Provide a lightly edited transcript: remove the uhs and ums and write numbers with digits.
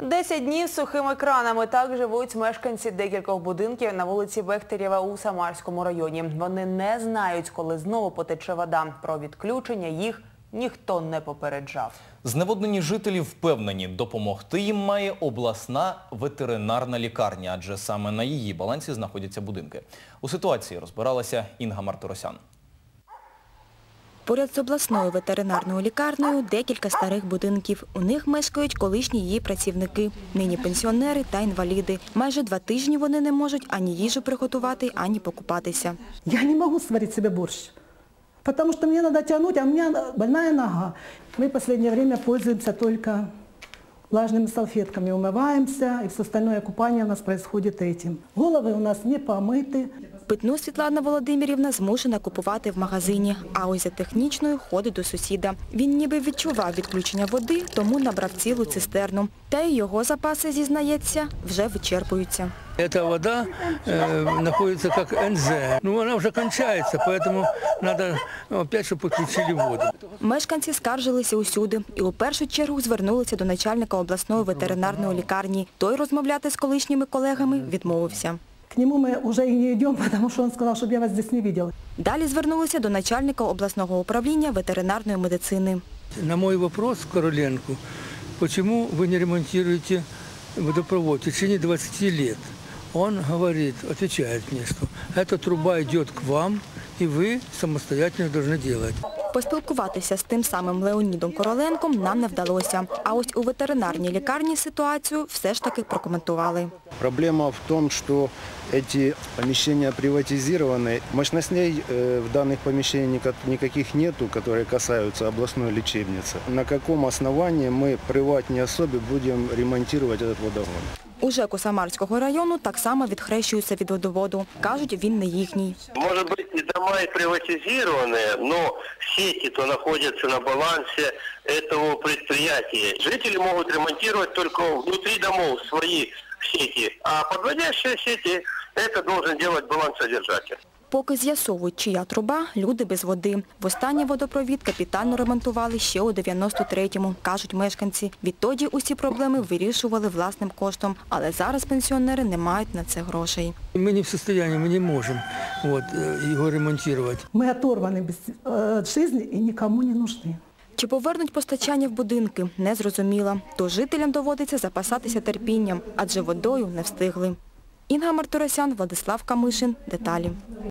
10 днів з сухими кранами. Так живуть мешканці декількох будинків на вулиці Бехтерєва у Самарському районі. Вони не знають, коли знову потече вода. Про відключення їх ніхто не попереджав. Зневоднені жителі впевнені, допомогти їм має обласна ветеринарна лікарня, адже саме на її балансі знаходяться будинки. У ситуації розбиралася Інга Мартиросян. Поряд з обласною ветеринарною лікарнею декілька старих будинків. У них мешкають колишні її працівники, нині пенсіонери та інваліди. Майже 2 тижні вони не можуть ані їжу приготувати, ані покупатися. Я не можу сварити собі борщ, тому що мені треба тягнути, а у мене больна нога. Ми в останнє час пользуємося тільки влажними салфетками, умиваємося, і все остальное купання у нас відбувається этим. Голови у нас не помиті. Питну Світлана Володимирівна змушена купувати в магазині, а ось за технічною ходить до сусіда. Він ніби відчував відключення води, тому набрав цілу цистерну. Та й його запаси, зізнається, вже вичерпуються. Эта вода находится как НЗ. Она уже кончается, поэтому надо опять, чтобы подключили воду. Мешканці скаржилися усюди і у першу чергу звернулися до начальника обласної ветеринарної лікарні. Той розмовляти з колишніми колегами відмовився. К нему мы уже и не идем, потому что он сказал, чтобы я вас здесь не видел. Далі звернулися до начальника обласного управління ветеринарної медицини. На мой вопрос Короленко, почему вы не ремонтируете водопровод в течение 20 лет, он говорит, отвечает мне, что эта труба идет к вам, и вы самостоятельно должны делать. Поспілкуватися з тим самим Леонідом Короленком нам не вдалося. А ось у ветеринарній лікарні ситуацію все ж таки прокоментували. Проблема в том, что эти помещения приватизированы. Мощностей в данных помещениях никаких нету, которые касаются областной лечебницы. На каком основании мы приватной особе будем ремонтировать этот водогон? У ЖЕКу Самарського району так само відхрещуються від водоводу. Кажуть, він не їхній. Может быть, и дома и приватизированные, но сети-то находятся на балансе этого предприятия. Жители могут ремонтировать только внутри домов свои сети, а подводящие сети это должен делать балансодержатель. Поки з'ясовують, чия труба, люди без води. Востаннє водопровід капітально ремонтували ще у 93-му, кажуть мешканці. Відтоді усі проблеми вирішували власним коштом, але зараз пенсіонери не мають на це грошей. Мы не в состоянии, мы не можем его ремонтировать. Мы оторваны от жизни и никому не нужны. Чи повернуть постачання в будинки, не зрозуміло. То жителям доводиться запасатися терпінням, адже водою не встигли. Інга Мартиросян, Владислав Камишин. Деталі.